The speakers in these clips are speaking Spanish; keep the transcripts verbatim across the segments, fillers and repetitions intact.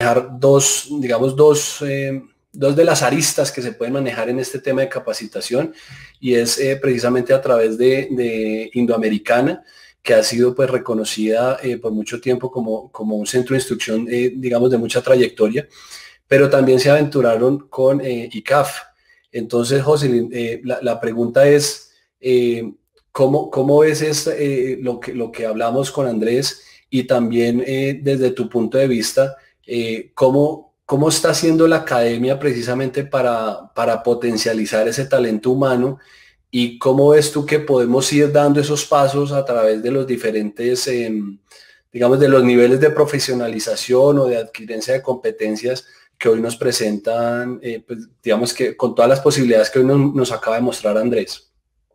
dos, digamos, dos, eh, dos de las aristas que se pueden manejar en este tema de capacitación, y es eh, precisamente a través de, de Indoamericana, que ha sido pues reconocida eh, por mucho tiempo como, como un centro de instrucción, eh, digamos, de mucha trayectoria, pero también se aventuraron con eh, I C A F. Entonces, José, eh, la, la, pregunta es, eh, ¿cómo, ¿cómo ves esta, eh, lo, que, lo que hablamos con Andrés? Y también eh, desde tu punto de vista, eh, ¿cómo, ¿cómo está haciendo la academia precisamente para, para potencializar ese talento humano? ¿Y cómo ves tú que podemos ir dando esos pasos a través de los diferentes, eh, digamos, de los niveles de profesionalización o de adquirencia de competencias que hoy nos presentan, eh, pues, digamos que con todas las posibilidades que hoy nos, nos acaba de mostrar Andrés?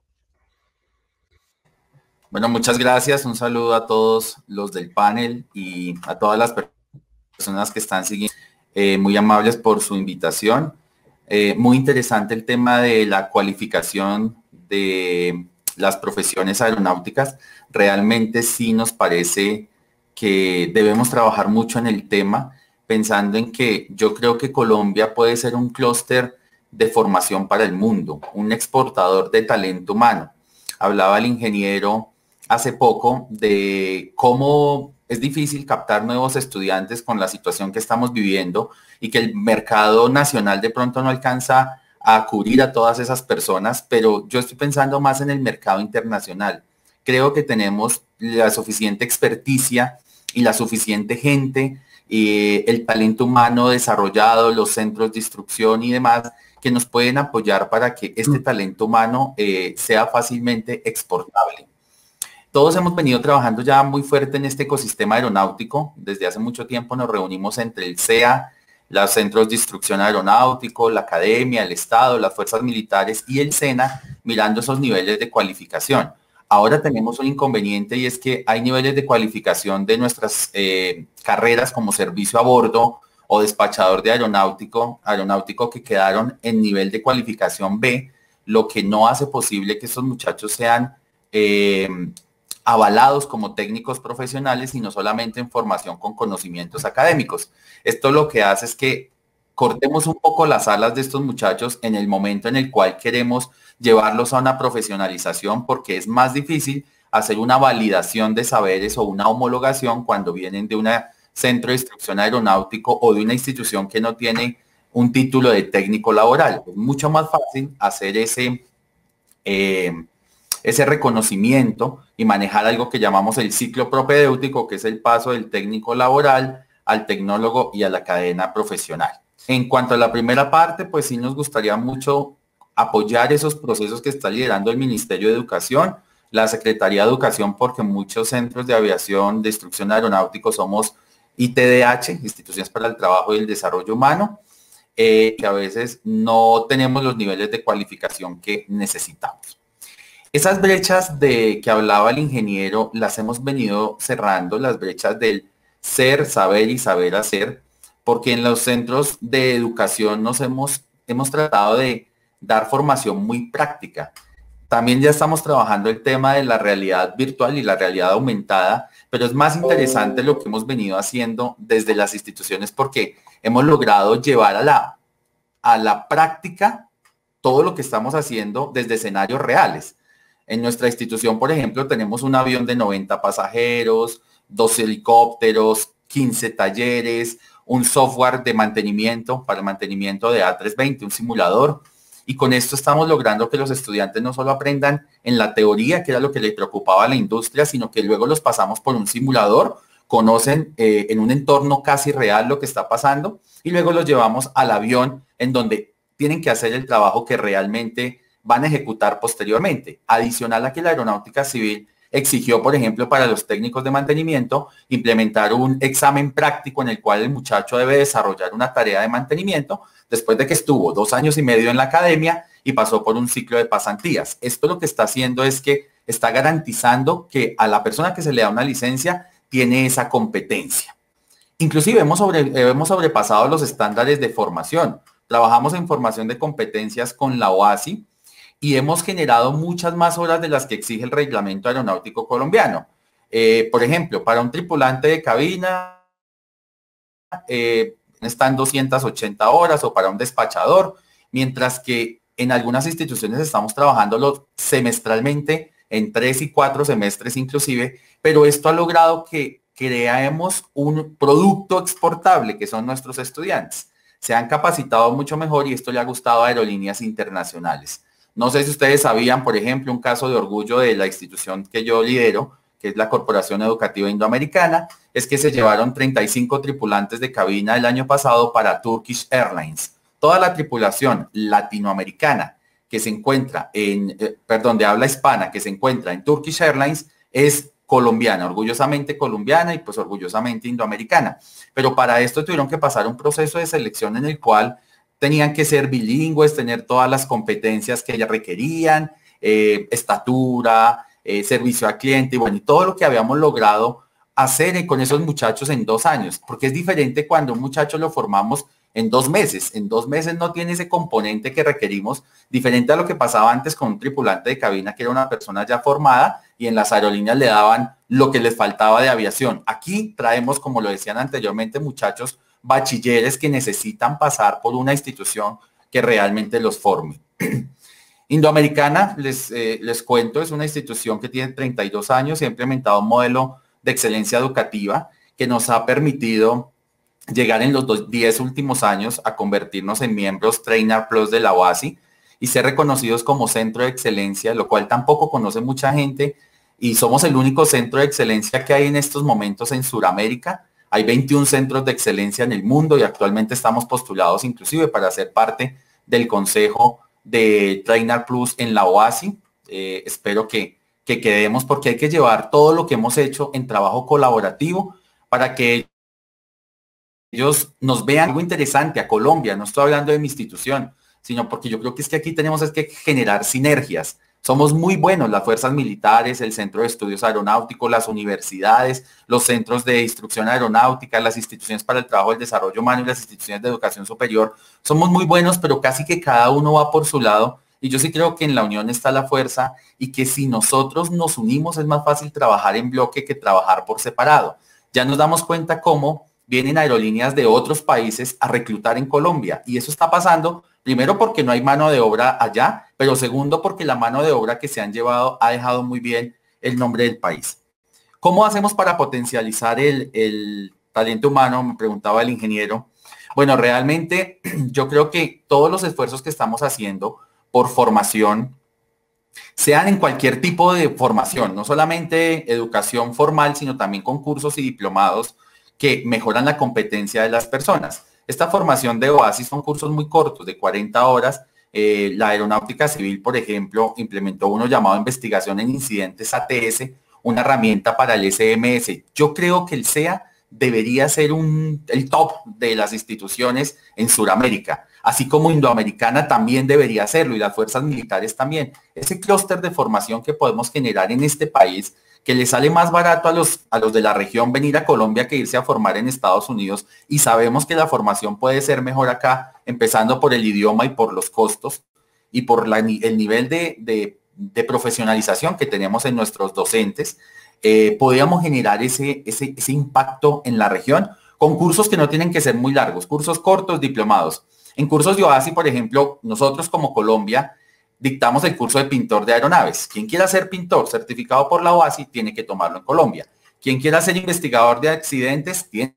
Bueno, muchas gracias. Un saludo a todos los del panel y a todas las personas que están siguiendo. Eh, muy amables por su invitación. Eh, muy interesante el tema de la cualificación de las profesiones aeronáuticas. Realmente sí nos parece que debemos trabajar mucho en el tema, pensando en que yo creo que Colombia puede ser un clúster de formación para el mundo, un exportador de talento humano. Hablaba el ingeniero hace poco de cómo es difícil captar nuevos estudiantes con la situación que estamos viviendo y que el mercado nacional de pronto no alcanza a cubrir a todas esas personas, pero yo estoy pensando más en el mercado internacional. Creo que tenemos la suficiente experticia y la suficiente gente, y el talento humano desarrollado, los centros de instrucción y demás, que nos pueden apoyar para que este talento humano eh, sea fácilmente exportable. Todos hemos venido trabajando ya muy fuerte en este ecosistema aeronáutico. Desde hace mucho tiempo nos reunimos entre el C E A, los centros de instrucción aeronáutico, la academia, el Estado, las fuerzas militares y el SENA, mirando esos niveles de cualificación. Ahora tenemos un inconveniente, y es que hay niveles de cualificación de nuestras eh, carreras como servicio a bordo o despachador de aeronáutico, aeronáutico que quedaron en nivel de cualificación B, lo que no hace posible que estos muchachos sean eh, avalados como técnicos profesionales y no solamente en formación con conocimientos académicos. Esto lo que hace es que cortemos un poco las alas de estos muchachos en el momento en el cual queremos llevarlos a una profesionalización, porque es más difícil hacer una validación de saberes o una homologación cuando vienen de un centro de instrucción aeronáutico o de una institución que no tiene un título de técnico laboral. Es mucho más fácil hacer ese, eh, ese reconocimiento y manejar algo que llamamos el ciclo propedéutico, que es el paso del técnico laboral al tecnólogo y a la cadena profesional. En cuanto a la primera parte, pues sí nos gustaría mucho apoyar esos procesos que está liderando el Ministerio de Educación, la Secretaría de Educación, porque muchos centros de aviación, de instrucción aeronáutico somos I T D H, Instituciones para el Trabajo y el Desarrollo Humano, eh, que a veces no tenemos los niveles de cualificación que necesitamos. Esas brechas de que hablaba el ingeniero las hemos venido cerrando, las brechas del ser, saber y saber hacer, porque en los centros de educación nos hemos, hemos tratado de dar formación muy práctica. También ya estamos trabajando el tema de la realidad virtual y la realidad aumentada, pero es más interesante lo que hemos venido haciendo desde las instituciones, porque hemos logrado llevar a la, a la práctica todo lo que estamos haciendo desde escenarios reales. En nuestra institución, por ejemplo, tenemos un avión de noventa pasajeros, dos helicópteros, quince talleres, un software de mantenimiento para el mantenimiento de A trescientos veinte, un simulador. Y con esto estamos logrando que los estudiantes no solo aprendan en la teoría, que era lo que le preocupaba a la industria, sino que luego los pasamos por un simulador, conocen eh, en un entorno casi real lo que está pasando, y luego los llevamos al avión en donde tienen que hacer el trabajo que realmente van a ejecutar posteriormente. Adicional a que la aeronáutica civil exigió, por ejemplo, para los técnicos de mantenimiento, implementar un examen práctico en el cual el muchacho debe desarrollar una tarea de mantenimiento después de que estuvo dos años y medio en la academia y pasó por un ciclo de pasantías. Esto lo que está haciendo es que está garantizando que a la persona que se le da una licencia tiene esa competencia. Inclusive hemos, sobre, hemos sobrepasado los estándares de formación. Trabajamos en formación de competencias con la O A S I y hemos generado muchas más horas de las que exige el reglamento aeronáutico colombiano. Eh, por ejemplo, para un tripulante de cabina, eh, está en doscientas ochenta horas o para un despachador, mientras que en algunas instituciones estamos trabajándolo semestralmente, en tres y cuatro semestres inclusive, pero esto ha logrado que creemos un producto exportable, que son nuestros estudiantes. Se han capacitado mucho mejor y esto le ha gustado a aerolíneas internacionales. No sé si ustedes sabían, por ejemplo, un caso de orgullo de la institución que yo lidero, que es la Corporación Educativa Indoamericana, es que se llevaron treinta y cinco tripulantes de cabina el año pasado para Turkish Airlines. Toda la tripulación latinoamericana que se encuentra en, eh, perdón, de habla hispana, que se encuentra en Turkish Airlines es colombiana, orgullosamente colombiana y pues orgullosamente indoamericana. Pero para esto tuvieron que pasar un proceso de selección en el cual tenían que ser bilingües, tener todas las competencias que ellas requerían, eh, estatura, eh, servicio al cliente, y bueno, y todo lo que habíamos logrado hacer con esos muchachos en dos años, porque es diferente cuando un muchacho lo formamos en dos meses. En dos meses no tiene ese componente que requerimos, diferente a lo que pasaba antes con un tripulante de cabina que era una persona ya formada y en las aerolíneas le daban lo que les faltaba de aviación. Aquí traemos, como lo decían anteriormente, muchachos bachilleres que necesitan pasar por una institución que realmente los forme. Indoamericana, les, eh, les cuento, es una institución que tiene treinta y dos años y ha implementado un modelo de excelencia educativa que nos ha permitido llegar en los diez últimos años a convertirnos en miembros Trainer Plus de la O A S I y ser reconocidos como centro de excelencia, lo cual tampoco conoce mucha gente, y somos el único centro de excelencia que hay en estos momentos en Sudamérica. Hay veintiún centros de excelencia en el mundo y actualmente estamos postulados inclusive para ser parte del consejo de Trainer Plus en la O A S I. Eh, espero que, que quedemos, porque hay que llevar todo lo que hemos hecho en trabajo colaborativo para que ellos nos vean algo interesante a Colombia. No estoy hablando de mi institución, sino porque yo creo que es que aquí tenemos es que generar sinergias. Somos muy buenos, las fuerzas militares, el Centro de Estudios Aeronáuticos, las universidades, los centros de instrucción aeronáutica, las instituciones para el trabajo, el desarrollo humano y las instituciones de educación superior. Somos muy buenos, pero casi que cada uno va por su lado. Y yo sí creo que en la unión está la fuerza y que si nosotros nos unimos es más fácil trabajar en bloque que trabajar por separado. Ya nos damos cuenta cómo vienen aerolíneas de otros países a reclutar en Colombia. Y eso está pasando, primero porque no hay mano de obra allá, pero segundo porque la mano de obra que se han llevado ha dejado muy bien el nombre del país. ¿Cómo hacemos para potencializar el, el talento humano? Me preguntaba el ingeniero. Bueno, realmente yo creo que todos los esfuerzos que estamos haciendo por formación, sean en cualquier tipo de formación, no solamente educación formal, sino también con cursos y diplomados que mejoran la competencia de las personas. Esta formación de O A S I son cursos muy cortos, de cuarenta horas. Eh, la Aeronáutica Civil, por ejemplo, implementó uno llamado Investigación en Incidentes A T S, una herramienta para el S M S. Yo creo que el C E A debería ser un, el top de las instituciones en Sudamérica, así como Indoamericana también debería hacerlo y las fuerzas militares también. Ese clúster de formación que podemos generar en este país, que le sale más barato a los, a los de la región venir a Colombia que irse a formar en Estados Unidos, y sabemos que la formación puede ser mejor acá, empezando por el idioma y por los costos y por la, el nivel de, de, de profesionalización que tenemos en nuestros docentes. Eh, podríamos generar ese, ese, ese impacto en la región con cursos que no tienen que ser muy largos, cursos cortos, diplomados. En cursos de O A S I, por ejemplo, nosotros como Colombia dictamos el curso de pintor de aeronaves. Quien quiera ser pintor certificado por la O A S I tiene que tomarlo en Colombia. Quien quiera ser investigador de accidentes tiene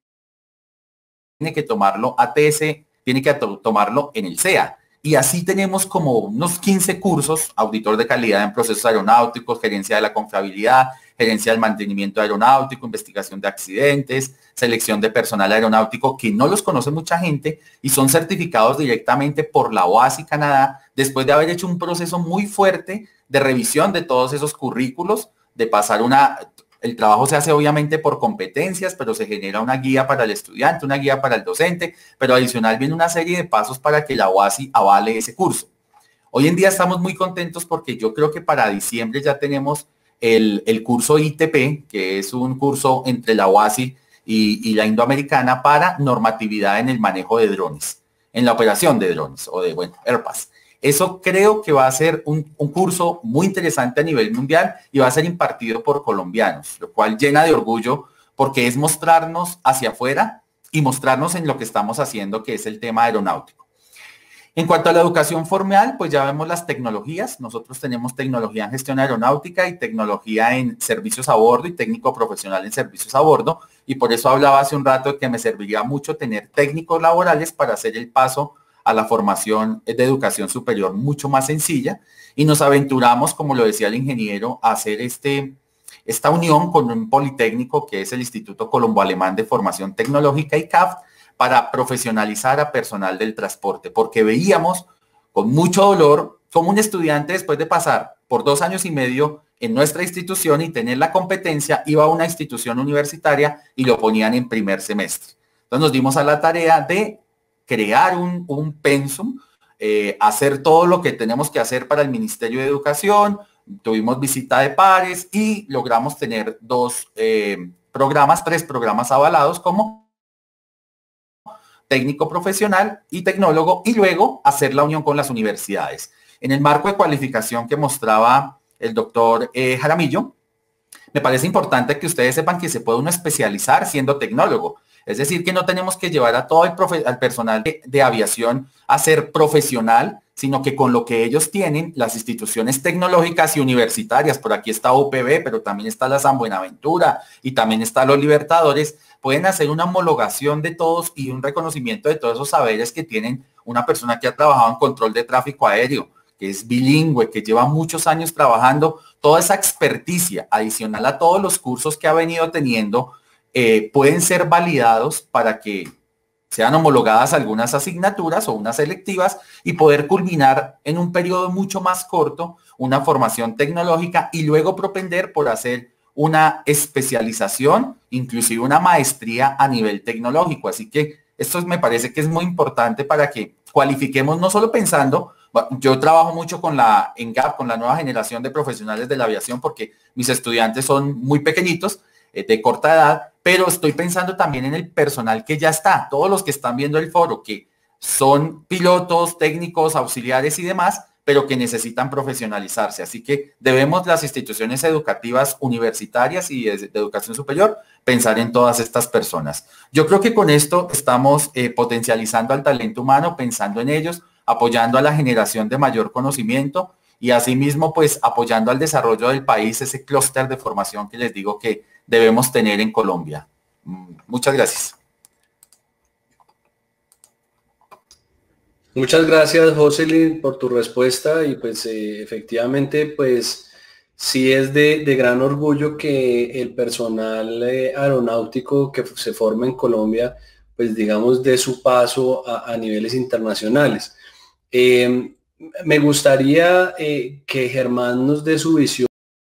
que tomarlo A T S, tiene que to tomarlo en el C E A. Y así tenemos como unos quince cursos: auditor de calidad en procesos aeronáuticos, gerencia de la confiabilidad, gerencia del mantenimiento aeronáutico, investigación de accidentes, selección de personal aeronáutico, que no los conoce mucha gente y son certificados directamente por la O A S I Canadá, después de haber hecho un proceso muy fuerte de revisión de todos esos currículos, de pasar una... El trabajo se hace obviamente por competencias, pero se genera una guía para el estudiante, una guía para el docente, pero adicional viene una serie de pasos para que la O A S I avale ese curso. Hoy en día estamos muy contentos porque yo creo que para diciembre ya tenemos el, el curso I T P, que es un curso entre la O A S I y, y la Indoamericana para normatividad en el manejo de drones, en la operación de drones o de, bueno, AirPass. Eso creo que va a ser un, un curso muy interesante a nivel mundial y va a ser impartido por colombianos, lo cual llena de orgullo porque es mostrarnos hacia afuera y mostrarnos en lo que estamos haciendo, que es el tema aeronáutico. En cuanto a la educación formal, pues ya vemos las tecnologías. Nosotros tenemos tecnología en gestión aeronáutica y tecnología en servicios a bordo y técnico profesional en servicios a bordo. Y por eso hablaba hace un rato de que me serviría mucho tener técnicos laborales para hacer el paso a la formación de educación superior mucho más sencilla. Y nos aventuramos, como lo decía el ingeniero, a hacer este, esta unión con un politécnico que es el Instituto Colombo Alemán de Formación Tecnológica, I C A F, para profesionalizar a personal del transporte, porque veíamos con mucho dolor como un estudiante, después de pasar por dos años y medio en nuestra institución y tener la competencia, iba a una institución universitaria y lo ponían en primer semestre. Entonces nos dimos a la tarea de crear un, un pensum, eh, hacer todo lo que tenemos que hacer para el Ministerio de Educación, tuvimos visita de pares y logramos tener dos eh, programas, tres programas avalados como técnico profesional y tecnólogo, y luego hacer la unión con las universidades. En el marco de cualificación que mostraba el doctor eh, Jaramillo, me parece importante que ustedes sepan que se puede uno especializar siendo tecnólogo. Es decir, que no tenemos que llevar a todo el profe al personal de, de aviación a ser profesional, sino que con lo que ellos tienen, las instituciones tecnológicas y universitarias, por aquí está U P B, pero también está la San Buenaventura y también está los Libertadores, pueden hacer una homologación de todos y un reconocimiento de todos esos saberes que tienen una persona que ha trabajado en control de tráfico aéreo, que es bilingüe, que lleva muchos años trabajando, toda esa experticia adicional a todos los cursos que ha venido teniendo, eh, pueden ser validados para que sean homologadas algunas asignaturas o unas selectivas y poder culminar en un periodo mucho más corto una formación tecnológica y luego propender por hacer una especialización, inclusive una maestría a nivel tecnológico. Así que esto me parece que es muy importante para que cualifiquemos no solo pensando, yo trabajo mucho con la N G A P, con la nueva generación de profesionales de la aviación, porque mis estudiantes son muy pequeñitos, eh, de corta edad, pero estoy pensando también en el personal que ya está, todos los que están viendo el foro, que son pilotos, técnicos, auxiliares y demás, pero que necesitan profesionalizarse. Así que debemos las instituciones educativas universitarias y de, de educación superior pensar en todas estas personas. Yo creo que con esto estamos eh, potencializando al talento humano, pensando en ellos, apoyando a la generación de mayor conocimiento y asimismo pues apoyando al desarrollo del país, ese clúster de formación que les digo que debemos tener en Colombia. Muchas gracias. Muchas gracias, Jocelyn, por tu respuesta y pues eh, efectivamente pues sí es de, de gran orgullo que el personal eh, aeronáutico que se forma en Colombia pues digamos dé su paso a, a niveles internacionales. Eh, me gustaría eh, que Germán nos dé su visión